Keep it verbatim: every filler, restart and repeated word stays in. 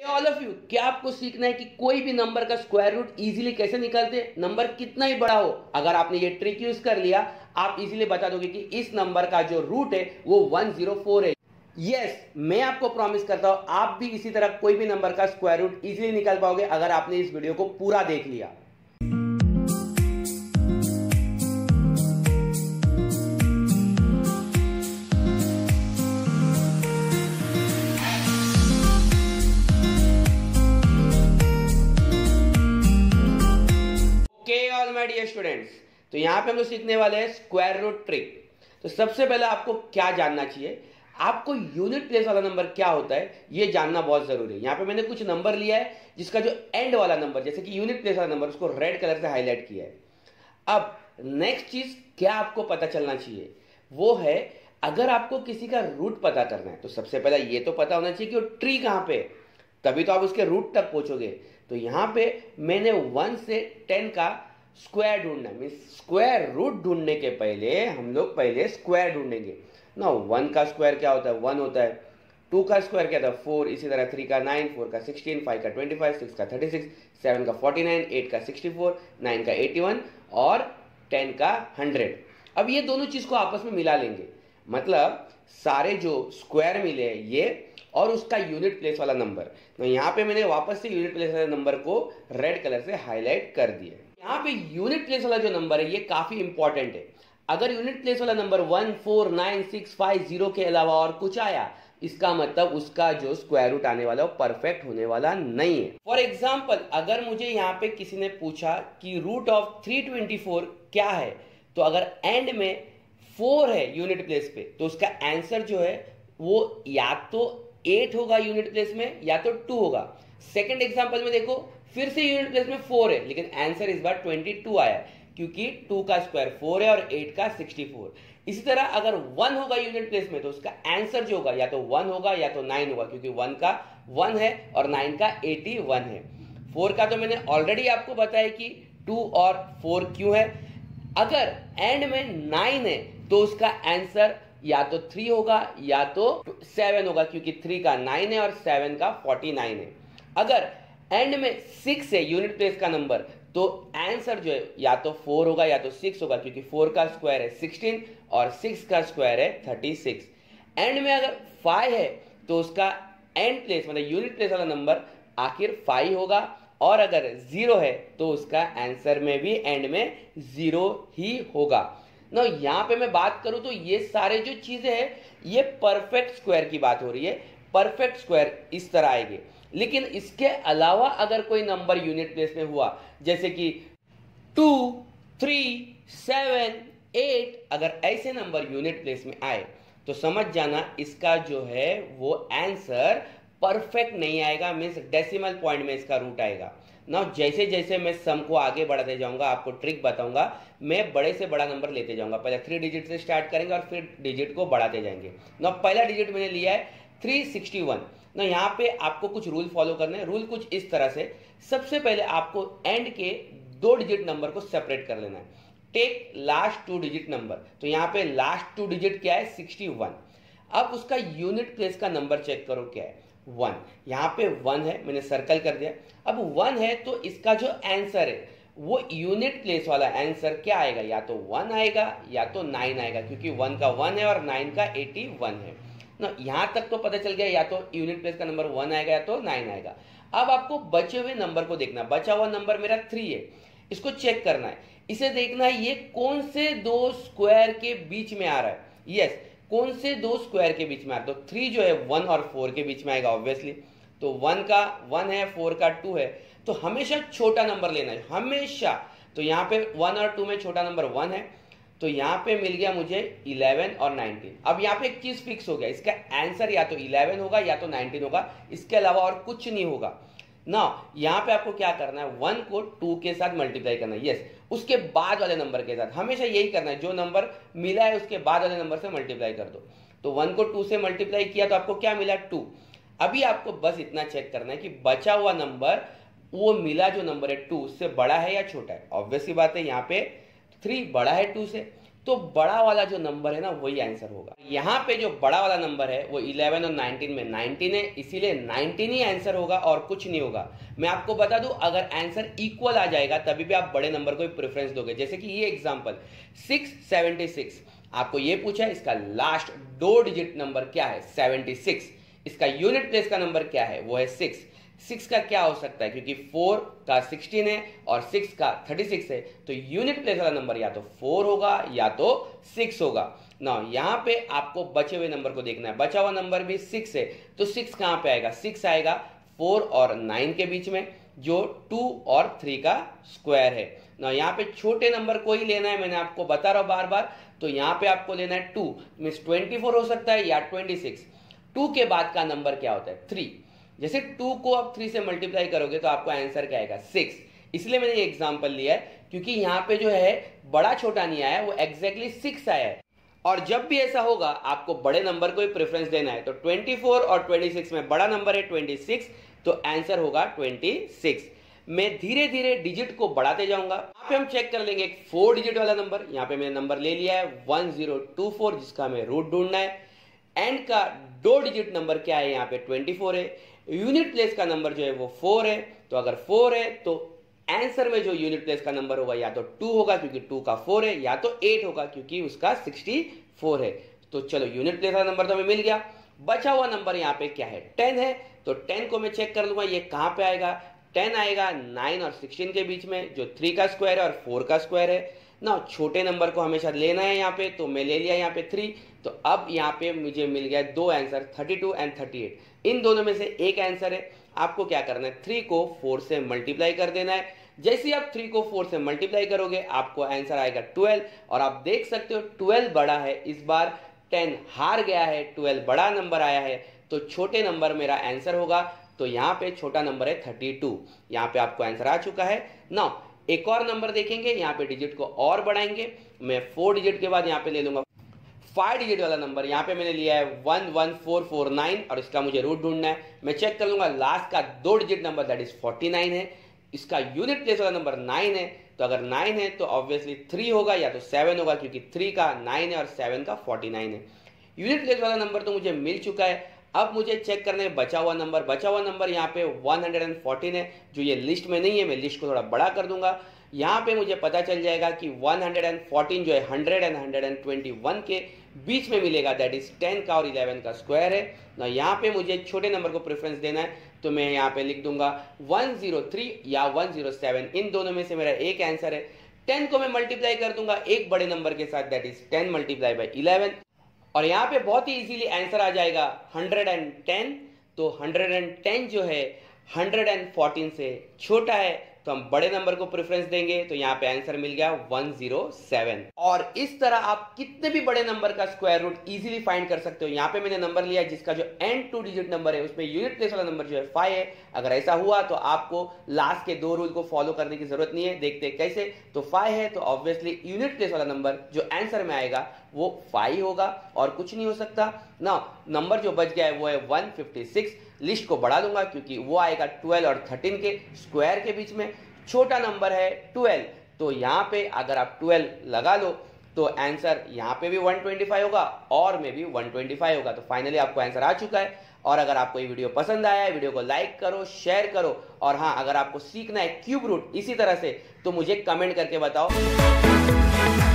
All of you, क्या आपको सीखना है कि कोई भी नंबर का स्क्वायर रूट इजीली कैसे निकालते हैं? नंबर कितना ही बड़ा हो, अगर आपने ये ट्रिक यूज कर लिया, आप इजीली बता दोगे कि इस नंबर का जो रूट है वो वन ज़ीरो फोर है। यस yes, मैं आपको प्रॉमिस करता हूं आप भी इसी तरह कोई भी नंबर का स्क्वायर रूट इजीली निकाल पाओगे अगर आपने इस वीडियो को पूरा देख लिया। Okay all my dear students, तो यहां पे हम लोग सीखने वाले हैं स्क्वायर रूट ट्रिक। तो सबसे पहले आपको क्या जानना चाहिए, आपको यूनिट प्लेस वाला नंबर क्या होता है ये जानना बहुत जरूरी है। यहां पे मैंने कुछ नंबर लिया है जिसका जो एंड वाला नंबर जैसे कि यूनिट प्लेस वाला नंबर उसको रेड कलर से हाईलाइट किया है। अब नेक्स्ट चीज क्या आपको पता चलना चाहिए वो है, अगर आपको किसी का रूट पता करना है तो सबसे पहले ये तो पता होना चाहिए कि वो ट्री कहां पे है, तभी तो आप उसके रूट तक पहुंचोगे। तो यहां पे मैंने वन से टेन का स्क्वायर ढूंढना है, मीन स्क्वायर रूट ढूंढने के पहले हम लोग पहले स्क्वायर ढूंढेंगे ना। वन का स्क्वायर क्या होता है, वन होता है। टू का स्क्वायर क्या था, फोर। इसी तरह थ्री का नाइन, फोर का सिक्सटीन, फाइव का ट्वेंटी फाइव, सिक्स का थर्टी सिक्स, सेवन का फोर्टी नाइन, एट का सिक्सटी फोर, नाइन का एटी वन और टेन का हंड्रेड। अब ये दोनों चीज को आपस में मिला लेंगे, मतलब सारे जो स्क्वायर मिले हैं ये और उसका यूनिट प्लेस वाला नंबर। तो यहाँ पे मैंने वापस से यूनिट प्लेस वाले नंबर को रेड कलर से हाईलाइट कर दिया। यहाँ पे यूनिट प्लेस वाला जो नंबर है ये काफी इंपॉर्टेंट है। अगर यूनिट प्लेस वाला number one four nine six five zero के अलावा और कुछ आया, इसका मतलब उसका जो स्क्वायर रूट आने वाला है वो परफेक्ट होने वाला नहीं है। फॉर एग्जाम्पल, अगर मुझे यहाँ पे किसी ने पूछा कि root of three twenty four क्या है, तो अगर एंड में फोर है यूनिट प्लेस पे तो उसका आंसर जो है वो या तो एट होगा यूनिट प्लेस में या तो टू होगा। सेकंड एग्जांपल में देखो, फिर से यूनिट प्लेस में फोर है लेकिन आंसर इस बार ट्वेंटी टू आया है क्योंकि टू का स्क्वायर फोर है और एट का सिक्सटी फोर। इसी तरह अगर वन होगा यूनिट प्लेस में तो उसका आंसर जो होगा या तो वन होगा या तो नाइन होगा, क्योंकि वन का वन है और नाइन का एटी वन है। फोर का तो मैंने ऑलरेडी आपको बताया कि टू और फोर क्यों है। अगर एंड में नाइन है तो उसका आंसर या तो थ्री होगा या तो सेवन होगा, क्योंकि थ्री का नाइन है और सेवन का फोर्टी नाइन है। अगर एंड में सिक्स है यूनिट प्लेस का नंबर तो आंसर जो है या तो फोर होगा या तो सिक्स होगा, क्योंकि फोर का स्क्वायर है सिक्सटीन और सिक्स का स्क्वायर है थर्टी सिक्स। एंड में अगर फाइव है तो उसका एंड प्लेस मतलब यूनिट प्लेस वाला नंबर आखिर फाइव होगा, और अगर जीरो है तो उसका आंसर में भी एंड में जीरो ही होगा ना। यहां पे मैं बात करूं तो ये सारे जो चीजें हैं ये परफेक्ट स्क्वायर की बात हो रही है। परफेक्ट स्क्वायर इस तरह आएंगे, लेकिन इसके अलावा अगर कोई नंबर यूनिट प्लेस में हुआ जैसे कि टू, थ्री, सेवन, एट, अगर ऐसे नंबर यूनिट प्लेस में आए तो समझ जाना इसका जो है वो आंसर परफेक्ट नहीं आएगा, मीन्स डेसिमल पॉइंट में इसका रूट आएगा ना। जैसे जैसे मैं सम को आगे बढ़ाते जाऊंगा, आपको ट्रिक बताऊंगा, मैं बड़े से बड़ा नंबर लेते जाऊंगा। पहले थ्री डिजिट से स्टार्ट करेंगे और फिर डिजिट को बढ़ाते जाएंगे ना। पहला डिजिट मैंने लिया है थ्री सिक्सटी वन ना। यहाँ पे आपको कुछ रूल फॉलो करने हैं। रूल कुछ इस तरह से, सबसे पहले आपको एंड के दो डिजिट नंबर को सेपरेट कर लेना है। Take last two digit number, तो यहाँ पे लास्ट टू डिजिट क्या है, सिक्सटी वन। अब उसका यूनिट प्लेस का नंबर चेक करो क्या है, वन। यहाँ पे वन है, मैंने सर्कल कर दिया। अब वन है तो इसका जो आंसर है वो यूनिट प्लेस वाला आंसर क्या आएगा, या तो वन आएगा या तो नाइन आएगा, क्योंकि वन का वन है और नाइन का एटी वन है ना। यहां तक तो पता चल गया, या तो यूनिट प्लेस का नंबर वन आएगा या तो नाइन आएगा। अब आपको बचे हुए नंबर को देखना, बचा हुआ नंबर मेरा थ्री है, इसको चेक करना है। इसे देखना है ये कौन से दो स्क्वायर के बीच में आ रहा है। यस, कौन से दो स्क्वायर के बीच में आ रहा है, तो थ्री जो है वन और फोर के बीच में आएगा ऑब्वियसली। तो वन का वन है, फोर का टू है, तो हमेशा छोटा नंबर लेना है हमेशा। तो यहाँ पे वन और टू में छोटा नंबर वन है, तो यहाँ पे मिल गया मुझे इलेवन और नाइनटीन। अब यहाँ पे एक चीज फिक्स हो गया, इसका आंसर या तो इलेवन होगा या तो नाइनटीन होगा, इसके अलावा और कुछ नहीं होगा ना। यहाँ पे आपको क्या करना है, वन को टू के साथ मल्टीप्लाई करना है। यस, उसके बाद वाले नंबर के साथ हमेशा यही करना है, जो नंबर मिला है उसके बाद वाले नंबर से मल्टीप्लाई कर दो। तो वन को टू से मल्टीप्लाई किया तो आपको क्या मिला, टू। अभी आपको बस इतना चेक करना है कि बचा हुआ नंबर वो मिला जो नंबर है टू उससे बड़ा है या छोटा है। ऑब्वियसली बात है, यहाँ पे थ्री बड़ा है टू से, तो बड़ा वाला जो नंबर है ना वही आंसर होगा। यहाँ पे जो बड़ा वाला नंबर है वो इलेवन और नाइनटीन में नाइनटीन है, इसीलिए नाइनटीन ही आंसर होगा और कुछ नहीं होगा। मैं आपको बता दूं, अगर आंसर इक्वल आ जाएगा तभी भी आप बड़े नंबर को ही प्रेफरेंस दोगे। जैसे कि ये एग्जांपल सिक्स सेवेंटी सिक्स, आपको ये पूछा है इसका लास्ट दो डिजिट नंबर क्या है, सेवेंटी सिक्स। इसका यूनिट प्लेस का नंबर क्या है, वो है सिक्स। सिक्स का क्या हो सकता है, क्योंकि फोर का सिक्सटीन है और सिक्स का थर्टी सिक्स है, तो यूनिट प्लेस वाला नंबर या तो फोर होगा या तो सिक्स होगा ना। यहाँ पे आपको बचे हुए नंबर को देखना है, बचा हुआ नंबर भी सिक्स है, तो सिक्स कहाँ पे आएगा, सिक्स आएगा फोर और नाइन के बीच में, जो टू और थ्री का स्क्वायर है ना। यहाँ पे छोटे नंबर को ही लेना है, मैंने आपको बता रहा हूं बार बार। तो यहाँ पे आपको लेना है टू, मीन्स ट्वेंटी फोर हो सकता है या ट्वेंटी सिक्स। टू के बाद का नंबर क्या होता है, थ्री। जैसे टू को आप थ्री से मल्टीप्लाई करोगे तो आपको आंसर क्या आएगा, सिक्स। इसलिए मैंने ये एग्जांपल लिया है, क्योंकि यहाँ पे जो है बड़ा छोटा नहीं आया, वो एग्जैक्टली सिक्स आया है। और जब भी ऐसा होगा आपको बड़े नंबर को ही प्रेफरेंस देना है। तो ट्वेंटी फोर और ट्वेंटी सिक्स में बड़ा नंबर है ट्वेंटी सिक्स, तो आंसर होगा ट्वेंटी सिक्स। मैं धीरे धीरे डिजिट को बढ़ाते जाऊंगा। यहाँ पे हम चेक कर लेंगे एक फोर डिजिट वाला नंबर। यहाँ पे मैंने नंबर ले लिया है वन जीरो टू फोर, जिसका हमें रूट ढूंढना है। एंड का दो डिजिट नंबर क्या है, यहाँ पे ट्वेंटी फोर है। यूनिट प्लेस का नंबर जो है वो फोर है, तो अगर फोर है तो आंसर में जो यूनिट प्लेस का नंबर होगा या तो टू होगा क्योंकि टू का फोर है, या तो एट होगा क्योंकि उसका सिक्सटी फोर है। तो चलो यूनिट प्लेस का नंबर तो हमें मिल गया। बचा हुआ नंबर यहाँ पे क्या है, टेन है। तो टेन को मैं चेक कर लूंगा ये कहाँ पे आएगा। टेन आएगा नाइन और सिक्सटीन के बीच में, जो थ्री का स्क्वायर है और फोर का स्क्वायर है ना। छोटे नंबर को हमेशा लेना है यहाँ पे, तो मैं ले लिया यहाँ पे थ्री। तो अब यहाँ पे मुझे मिल गया दो answer, thirty two and thirty eight. इन दोनों में से एक आंसर है। आपको क्या करना है, थ्री को फोर से मल्टीप्लाई कर देना है। जैसे ही आप थ्री को फोर से मल्टीप्लाई करोगे आपको आंसर आएगा ट्वेल्व। और आप देख सकते हो ट्वेल्व बड़ा है, इस बार टेन हार गया है, ट्वेल्व बड़ा नंबर आया है, तो छोटे नंबर मेरा आंसर होगा। तो यहाँ पे छोटा नंबर है थर्टी टू। यहाँ पे आपको आंसर आ चुका है ना। एक और नंबर देखेंगे, यहाँ पे डिजिट को और बढ़ाएंगे। मैं फोर डिजिट के बाद यहाँ पे ले लूंगा फाइव डिजिट वाला नंबर। यहाँ पे मैंने लिया है one one four four nine और इसका मुझे रूट ढूंढना है। मैं चेक कर लूंगा लास्ट का दो digit number that is forty nine है। इसका यूनिट प्लेस वाला नंबर नाइन है, तो अगर नाइन है तो ऑब्वियसली थ्री होगा या तो सेवन होगा, क्योंकि थ्री का नाइन है और सेवन का फोर्टी नाइन है। यूनिट प्लेस वाला नंबर तो मुझे मिल चुका है। अब मुझे चेक करना है बचा हुआ नंबर। बचा हुआ नंबर यहाँ पे वन हंड्रेड फोर्टीन है, जो ये लिस्ट में नहीं है। मैं लिस्ट को थोड़ा बड़ा कर दूंगा। यहाँ पे मुझे पता चल जाएगा कि वन हंड्रेड फोर्टीन जो है hundred and hundred twenty one के बीच में मिलेगा, दैट इज टेन का और इलेवन का स्क्वायर है ना। यहाँ पे मुझे छोटे नंबर को प्रेफरेंस देना है, तो मैं यहाँ पे लिख दूंगा वन जीरो थ्री या वन जीरो सेवन। इन दोनों में से मेरा एक आंसर है। टेन को मैं मल्टीप्लाई कर दूंगा एक बड़े नंबर के साथ, that is ten multiply by eleven. और यहाँ पे बहुत ही इजीली आंसर आ जाएगा हंड्रेड टेन। तो हंड्रेड टेन जो है हंड्रेड फोर्टीन से छोटा है, तो हम बड़े नंबर को प्रेफरेंस देंगे। तो यहाँ पे आंसर मिल गया वन जीरो सेवन। और इस तरह आप कितने भी बड़े नंबर का स्क्वायर रूट इजीली फाइंड कर सकते हो। यहाँ पे मैंने नंबर लिया जिसका जो एंड टू डिजिट नंबर है उसमें यूनिट प्लेस वाला नंबर जो है फाइव है। अगर ऐसा हुआ तो आपको लास्ट के दो रूल को फॉलो करने की जरूरत नहीं है। देखते हैं कैसे। तो फाइव है तो ऑब्वियसली यूनिट प्लेस वाला नंबर जो आंसर में आएगा वो फाइव होगा और कुछ नहीं हो सकता ना। नंबर जो बच गया है वो है वन फिफ्टी सिक्स। लिस्ट को बढ़ा दूंगा क्योंकि वो आएगा ट्वेल्व और थर्टीन के स्क्वायर के बीच में। छोटा नंबर है ट्वेल्व, तो यहाँ पे अगर आप ट्वेल्व लगा लो तो आंसर यहाँ पे भी वन ट्वेंटी फाइव होगा और में भी वन ट्वेंटी फाइव होगा। तो फाइनली आपको आंसर आ चुका है। और अगर आपको ये वीडियो पसंद आया है, वीडियो को लाइक करो, शेयर करो। और हाँ, अगर आपको सीखना है क्यूब रूट इसी तरह से तो मुझे कमेंट करके बताओ।